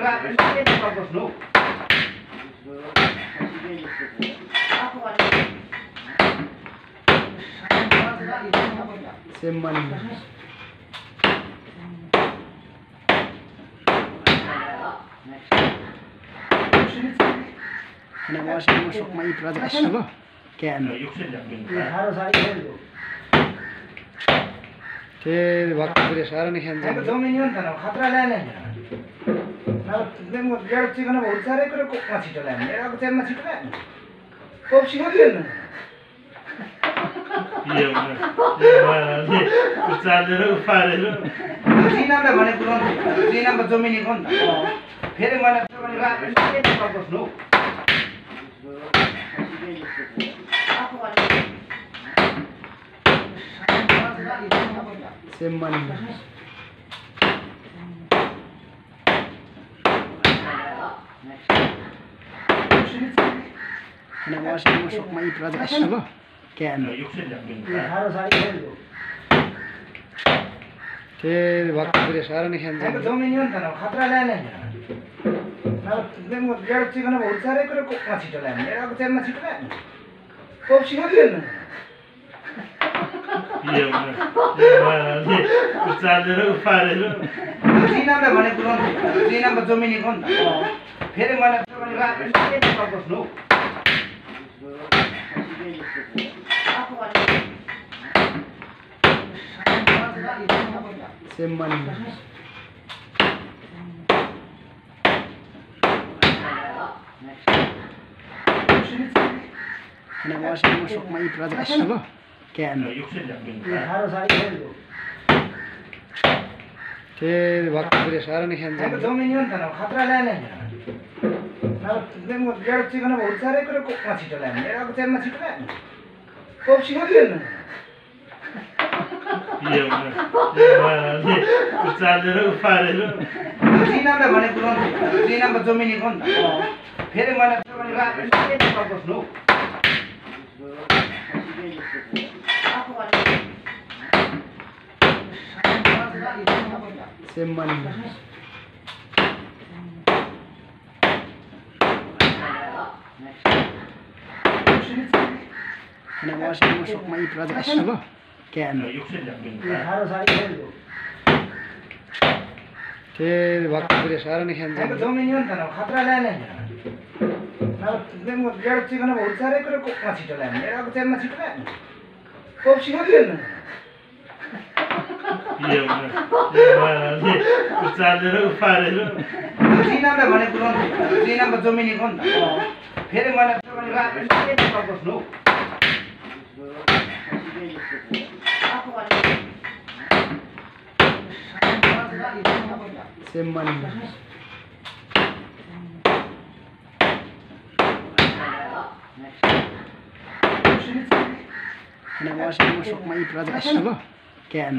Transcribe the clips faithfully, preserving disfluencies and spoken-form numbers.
Seman. Ini masuk masuk mai protes lo. Kan. Ter वक्त पूरे सारा नहीं खेलते हैं दो मिनट ना खतरा लेने ना मैं वो डेढ़ चीज़ ना बहुत सारे करो को मछली चला है मेरा को चल मछली चला है कोप सी होती है ना ये वाला ये चाले रो फारे रो जीना में बने कुलों जीना में दो मिनट कौन फिर मैंने बने रात में तो कुछ नो Seman. Ini masuk masuk mai protes lo. Kan. Ter वक्त पूरे सारा नहीं खेलते हैं दो मिनट ना खतरा लेने ना मैं वो डेढ़ चीज़ ना बहुत सारे करो को मछली चला है मेरा को चल मछली चला है कोप सी होती है ना ये वाला ये चाले रो फारे रो जीना में बने कुलों जीना में दो मिनट कौन फिर मैंने बने रात में तो कुछ नो Seman. Ini masuk masuk mai protes lo. Kan. Ter वक्त पूरे सारा नहीं खेलते हैं दो मिनट ना खतरा लेने ना मैं वो डेढ़ चीज़ ना बहुत सारे करो को मछली चला है मेरा को चल मछली चला है कोप सी होती है ना ये वाला ये चाले रो फारे रो जीना में बने कुलों जीना में दो मिनट कौन फिर मैंने बने रात में तो कुछ नो Seman. Ini masuk masuk mai protes lo. Kan. Ter वक्त पूरे सारा नहीं खेलते हैं दो मिनट ना खतरा लेने ना मैं वो डेढ़ चीज़ ना बहुत सारे करो को मछली चला है मेरा को चल मछली चला है कोप सी होती है ना ये वाला ये चाले रो फारे रो जीना में बने कुलों जीना में दो मिनट कौन फिर मैंने बने रात में तो कुछ नो Seman. Ini masuk masuk mai protes lo. Kan.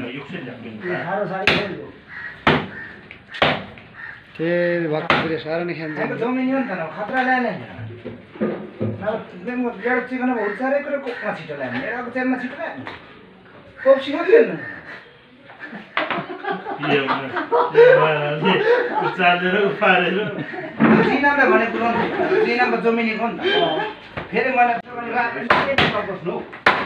Ter वक्त पूरे सारा नहीं खेलते हैं दो मिनट ना खतरा लेने ना मैं वो डेढ़ चीज़ ना बहुत सारे करो को मछली चला है मेरा को चल मछली चला है कोप सी होती है ना ये वाला ये चाले रो फारे रो जीना में बने कुलों जीना में दो मिनट कौन फिर मैंने बने रात में तो कुछ नो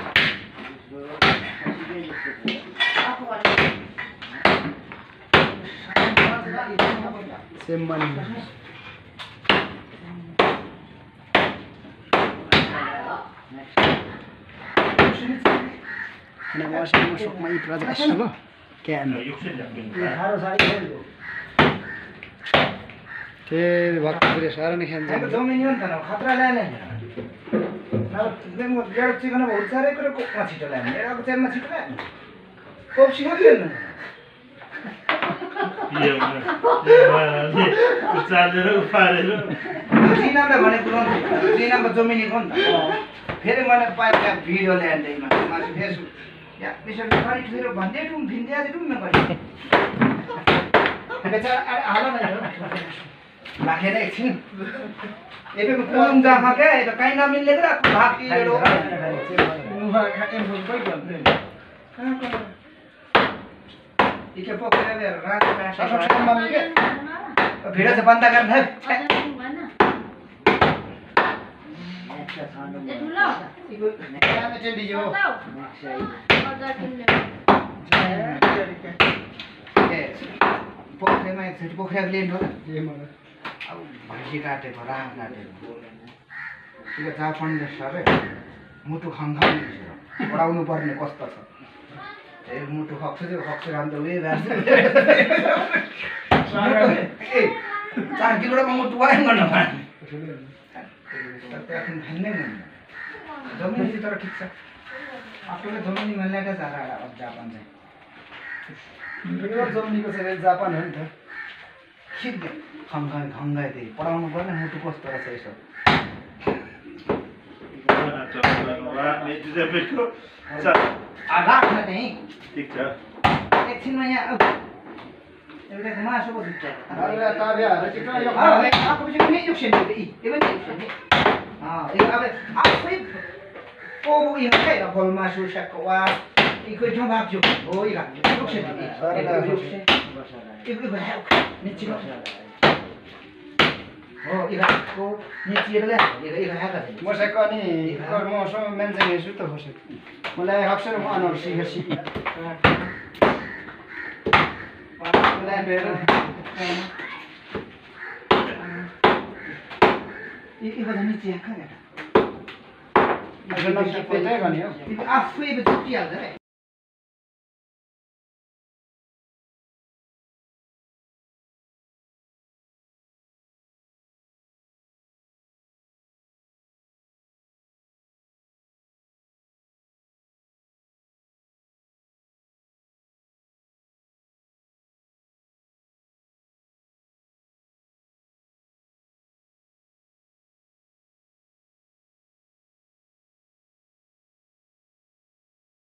Seman. Ini masuk masuk mai protes lo. Kan. Ter वक्त पूरे सारा नहीं खेलते हैं दो मिनट ना खतरा लेने ना मैं वो डेढ़ चीज़ ना बहुत सारे करो को मछली चला है मेरा को चल मछली चला है कोप सी होती है ना ये वाला ये चाले रो फारे रो जीना में बने कुलों जीना में दो मिनट कौन फिर मैंने पाइप का वीडियो ले आने में मासी फेसबुक या मिशन खाली फिर बंदे तुम भिंडे आते तुम में करी बेचारा आला नहीं लाखे नहीं थी ये भी कुलम जा हाँ क्या ये तो कहीं ना मिलने का भाग की ये लोग मुँह खाते हैं मुझे कोई बात नहीं इके पोके रे रात में शाम शाम मामी के भिडियो चाहिँ बन्द गर्न पोखरीमा एकचोटि पोखरीको लिनु हो अब भैँसी काटेको राम काटेको त्यो जापान सबै मुटु खङखङ पढाउनु पर्ने कस्तो छ ए मुटु खक्छु त्यो खक्छु राम त उयो ए चार किलोमा मुटु वाइन गर्न पार्ने त्यहाँदेखि खान्नै मन जमिन तर ठिक छ आफ्टरले जमिन मिल्ने जारा जापान चाहिँ जमिनीको चाहिँ जापान हो नि त खिच खङखङ खङ्गाइ त्यही पढाउनु पर्ने मुटु कस्तो रहेछ यसो राख्न त्यहीँ ठिक छ एकछिनमा यहाँ एउटा मासुको जुत्ता aku bisa menunjuk sendiri, ini menunjuk sendiri. Ah, ini apa? Apa itu? Oh, ini kayak kalau masuk sekolah, ikut coba juga. Oh, iya, menunjuk sendiri. Ikut berapa? Nicil. Oh, iya, aku nicil lah. Iya, iya, apa sih? मसँग नि कर्मसँग मान्छे हेर्छु त बसेको मलाई अक्सर म honour सिकेर सिकेँ Mulai beres. Ini pada nicil kan ya? Ada nasi pete kan ya? Ini apa itu dia dah?